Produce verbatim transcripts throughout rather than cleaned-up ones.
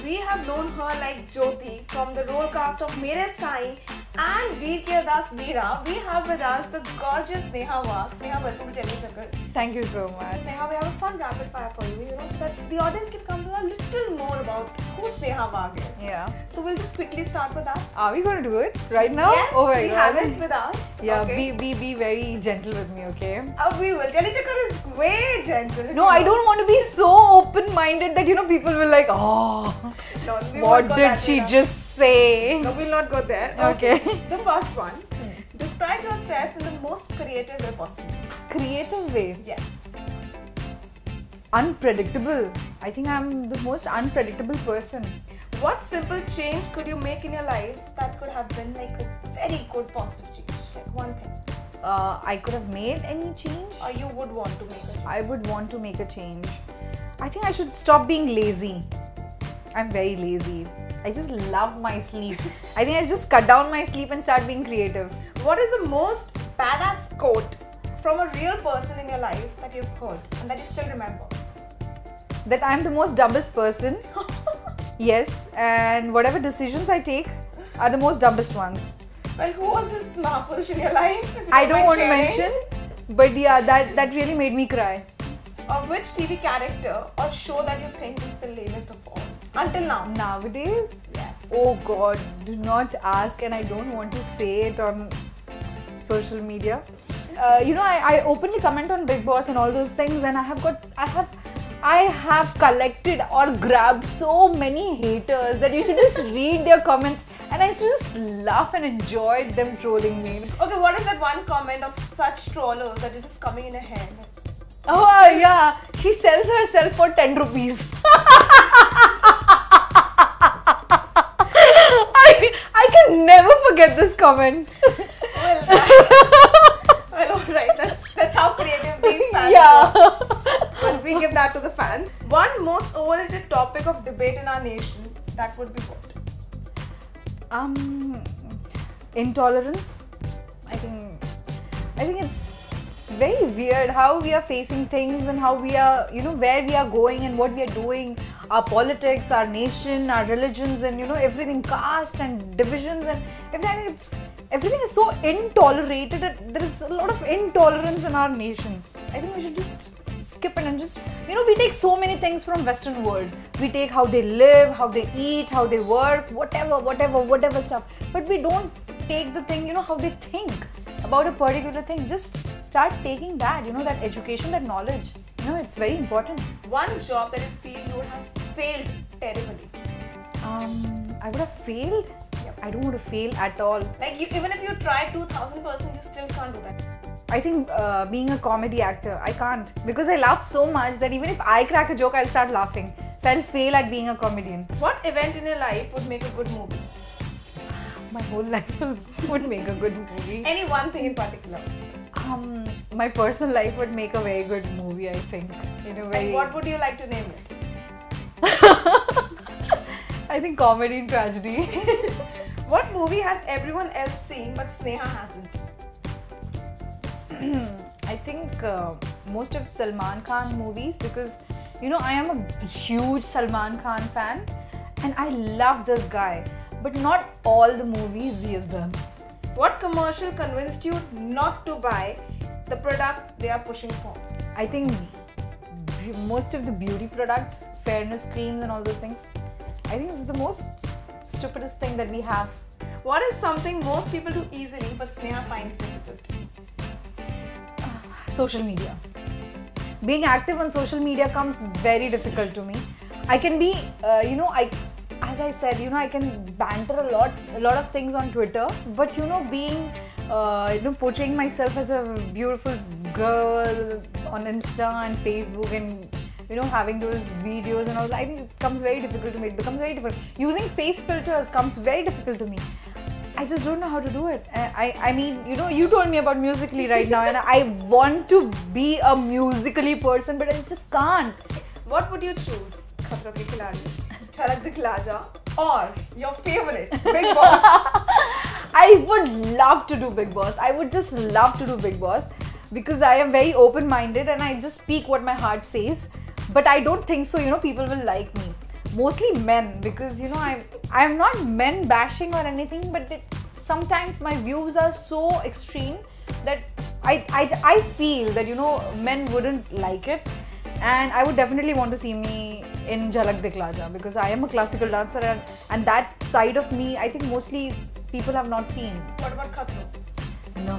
we have known her like Jyoti from the role cast of Mere Sai and Veer Ke Das Veera. We have with us the gorgeous Sneha Wagh. Sneha, welcome to Telechakkar. Thank you so much. Sneha, we have a fun rapid fire for you, you know, so that the audience can come to know a little more about who Sneha Wagh is. Yeah. So we'll just quickly start with that. Are we going to do it right now? Yes, oh my we God. have it with us. Yeah, okay. be, be, be very gentle with me, okay? Uh, we will. Telechakkar is way gentle. No, I don't want to be so open-minded that, you know, people will like, oh, No, we what won't go did that she way now. just say? No, we'll not go there. Okay. The first one. Describe yourself in the most creative way possible. Creative way. Yes. Unpredictable. I think I'm the most unpredictable person. What simple change could you make in your life that could have been like a very good positive change? Like one thing. Uh, I could have made any change. Or you would want to make a change? I would want to make a change. I think I should stop being lazy. I'm very lazy. I just love my sleep. I think I just cut down my sleep and start being creative. What is the most badass quote from a real person in your life that you've heard and that you still remember? That I'm the most dumbest person. Yes, and whatever decisions I take are the most dumbest ones. Well, who was this Mahapurush in your life? If you I don't mind want to sharing? mention, but yeah, that, that really made me cry. Or which T V character or show that you think is the lamest of all? Until now. Nowadays? Yes. Oh God, do not ask, and I don't want to say it on social media. Uh, you know, I, I openly comment on Bigg Boss and all those things, and I have got, I have, I have collected or grabbed so many haters that you should just read their comments, and I used to just laugh and enjoy them trolling me. Okay, what is that one comment of such trollers that is just coming in your head? Oh yeah, she sells herself for ten rupees. I, I can never forget this comment. Well, that, well alright, that's, that's how creative these fans Yeah. are. Well, we give that to the fans. One most overrated topic of debate in our nation, that would be what? Um, intolerance. I think, I think it's, it's very weird how we are facing things and how we are, you know, where we are going and what we are doing. Our politics, our nation, our religions, and you know everything, caste and divisions and everything. It's everything is so intolerated. There is a lot of intolerance in our nation. I think we should just skip it and just, you know, we take so many things from Western world. We take how they live, how they eat, how they work, whatever, whatever, whatever stuff. But we don't take the thing, you know, how they think about a particular thing. Just start taking that, you know, that education, that knowledge. You know, it's very important. One job that you feel you would have failed terribly. Um, I would have failed. I don't want to fail at all. Like you, even if you try two thousand percent, you still can't do that. I think uh, being a comedy actor, I can't. Because I laugh so much that even if I crack a joke, I'll start laughing. So I'll fail at being a comedian. What event in your life would make a good movie? My whole life would make a good movie. Any one thing in particular? Um, my personal life would make a very good movie, I think. In a very... And what would you like to name it? I think comedy and tragedy. What movie has everyone else seen but Sneha hasn't? I think uh, most of Salman Khan movies, because you know I am a huge Salman Khan fan and I love this guy, but not all the movies he has done. What commercial convinced you not to buy the product they are pushing for? I think most of the beauty products, fairness creams and all those things, I think it's the most stupidest thing that we have. What is something most people do easily but Sneha finds difficult? Social media. Being active on social media comes very difficult to me. I can be, uh, you know, I, as I said, you know, I can banter a lot, a lot of things on Twitter. But you know, being, uh, you know, portraying myself as a beautiful girl on Insta and Facebook, and you know, having those videos and all that, I think it comes very difficult to me. It becomes very difficult. Using face filters comes very difficult to me. I just don't know how to do it. I, I, I mean, you know, you told me about Musical.ly right now, and I want to be a Musical.ly person, but I just can't. What would you choose? Khatra Ke Khiladi, Jhalak Dikhla Ja, or your favorite, Bigg Boss? I would love to do Bigg Boss. I would just love to do Bigg Boss because I am very open-minded and I just speak what my heart says. But I don't think so, you know, people will like me. mostly men, because you know I'm I'm not men bashing or anything, but it, sometimes my views are so extreme that I, I I feel that you know men wouldn't like it, and I would definitely want to see me in Jhalak Dikhla Ja, because I am a classical dancer, and, and that side of me I think mostly people have not seen. What about Khatro? No.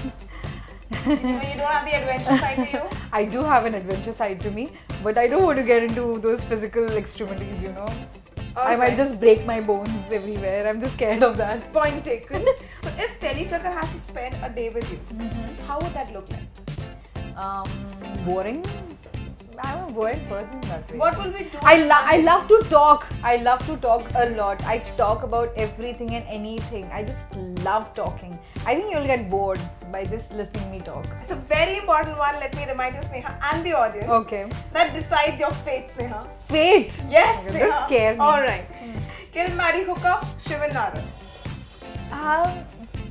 You don't have the adventure side to you? I do have an adventure side to me, but I don't want to get into those physical extremities, you know. I might just break my bones everywhere. I'm just scared of that. Point taken. So if Telechakkar has to spend a day with you, mm-hmm. how would that look like? Um, boring. I'm a boring person that way. What will we do? I, lo- I love to talk. I love to talk a lot. I talk about everything and anything. I just love talking. I think you'll get bored by just listening me talk. It's a very important one. Let me remind you, Sneha, and the audience. Okay. That decides your fate, Sneha. Fate? Yes, okay, Sneha. Don't scare me. Alright. Hmm. Kill, marry, hook up, Shivan Narad. Um,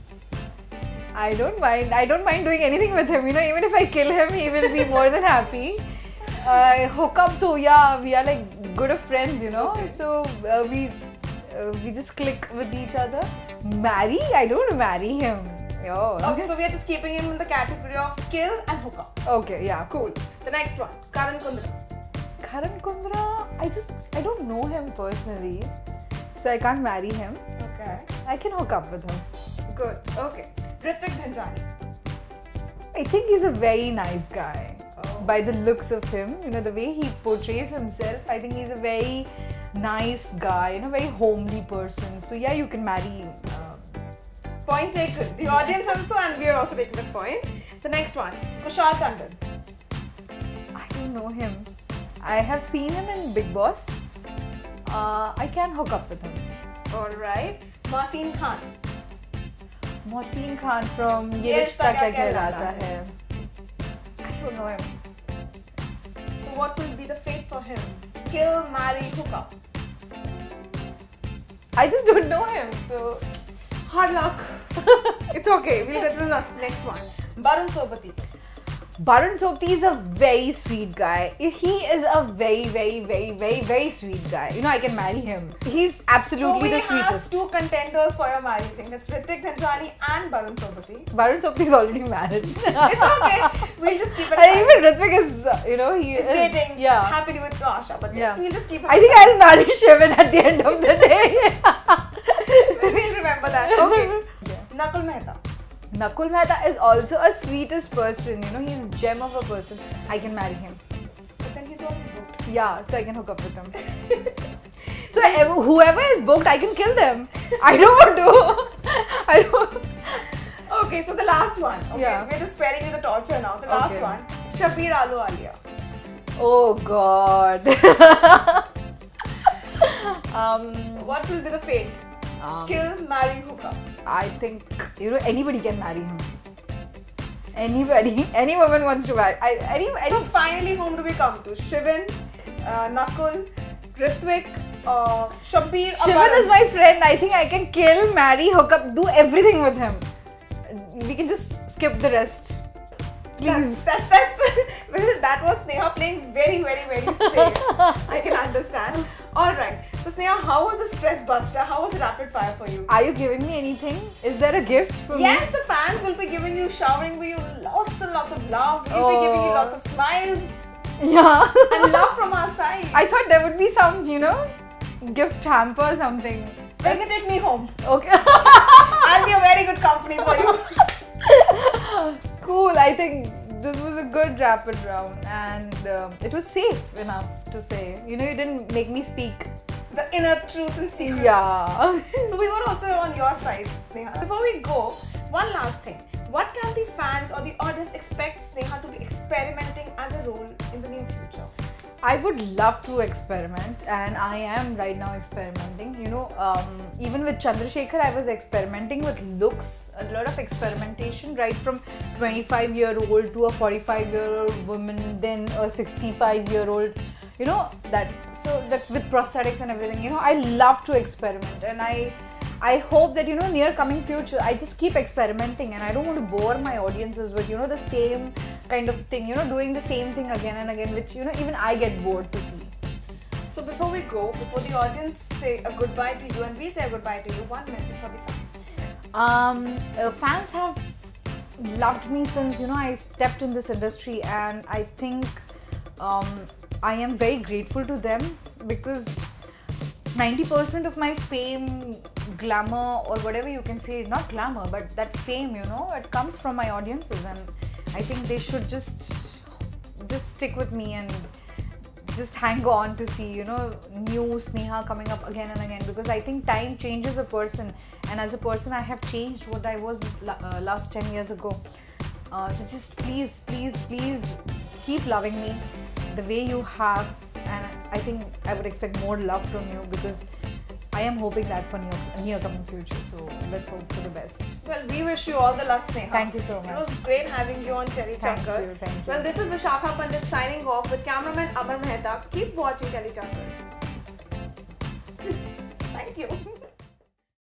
I don't mind. I don't mind doing anything with him. You know, even if I kill him, he will be more than happy. Uh, hook up to, yeah, we are like good of friends, you know. Okay. So uh, we uh, we just click with each other. Marry? I don't want to marry him. Yo. Okay, so we are just keeping him in the category of kill and hook up. Okay, yeah. Cool. The next one, Karan Kundra. Karan Kundra, I just, I don't know him personally. So I can't marry him. Okay. I can hook up with him. Good. Okay. Hrithwik Dhanjani. I think he's a very nice guy. Oh. By the looks of him, you know, the way he portrays himself, I think he's a very nice guy, you know, very homely person. So yeah, you can marry him. Um, point taken. The audience also, and we are also taking the point. The next one, Kushal Tandon. I don't know him. I have seen him in Bigg Boss. Uh, I can hook up with him. Alright. Masin Khan. Mohsin Khan from Ye Rishta Kya Kehlata Hai. I don't know him. So what will be the fate for him? Kill, marry, hook up. I just don't know him, so hard luck. It's okay. We'll get to the next one. Barun Sobati. Barun Sobti is a very sweet guy. He is a very, very, very, very, very sweet guy. You know, I can marry him. He's absolutely so the sweetest. So we have two contenders for your marriage thing. That's Hrithwik Dhanjani and Barun Sobati. Barun Sobti is already married. It's okay. We'll just keep it. I even Hrithwik is, uh, you know, he is is dating. Yeah. Happily with Asha, but yeah. We'll just keep it. I think I'll marry Shivan at the end of the day. We'll remember that. Okay. Yeah. Nakul Mehta. Nakul Mehta is also a sweetest person, you know, he's a gem of a person. I can marry him. But then he's already booked. Yeah, so I can hook up with him. So whoever is booked, I can kill them. I don't want to. I don't. Okay, so the last one. Okay, yeah. We're just sparing you the torture now. The last okay. one. Shabbir Ahluwalia. Oh God. um, what will be the fate? Um, Kill, marry, hook up. I think, you know, anybody can marry him. Anybody, any woman wants to marry. I, any, any... So finally, whom do we come to? Shivan, uh, Nakul, Hrithwik, uh, Shabbir. Shivan is my friend. I think I can kill, marry, hook up, do everything with him. We can just skip the rest. Please. That, that, that's, well, that was Sneha playing very, very, very safe. I can understand. Alright. So Sneha, how was the stress buster? How was the rapid fire for you? Are you giving me anything? Is there a gift for yes, me? Yes, the fans will be giving you, showering with you lots and lots of love. We'll oh. be giving you lots of smiles. Yeah. And love from our side. I thought there would be some, you know, gift hamper or something. Then you take me home. Okay. I'll be a very good company for you. Cool. I think this was a good rapid round, and um, it was safe enough to say. You know, you didn't make me speak the inner truth and secrets. Yeah. So we were also on your side, Sneha. Before we go, one last thing. What can the fans or the audience expect Sneha to be experimenting as a role in the near future? I would love to experiment, and I am right now experimenting. You know, um, even with Chandrasekhar, I was experimenting with looks, a lot of experimentation, right from twenty-five year old to a forty-five year old woman, then a sixty-five year old, you know, that, so that with prosthetics and everything, you know, I love to experiment, and I, I hope that, you know, near coming future, I just keep experimenting, and I don't want to bore my audiences with, you know, the same kind of thing, you know, doing the same thing again and again, which, you know, even I get bored to see. So before we go, before the audience say a goodbye to you and we say a goodbye to you, one message for the fans. Um, uh, fans have loved me since, you know, I stepped in this industry, and I think um, I am very grateful to them, because ninety percent of my fame, glamour, or whatever you can say, not glamour, but that fame, you know, it comes from my audiences, and I think they should just just stick with me and just hang on to see, you know, new Sneha coming up again and again, because I think time changes a person, and as a person I have changed what I was uh, last ten years ago. Uh, so just please, please, please keep loving me the way you have, and I think I would expect more love from you, because I am hoping that for near, near coming future. So let's hope for the best. Well, we wish you all the luck, Sneha. Thank you so much. It was great having you on Telly Thank Chakkar. you, thank you. Well, this is Vishakha Pandit signing off with cameraman Amar Mehta. Keep watching Telly Chakkar.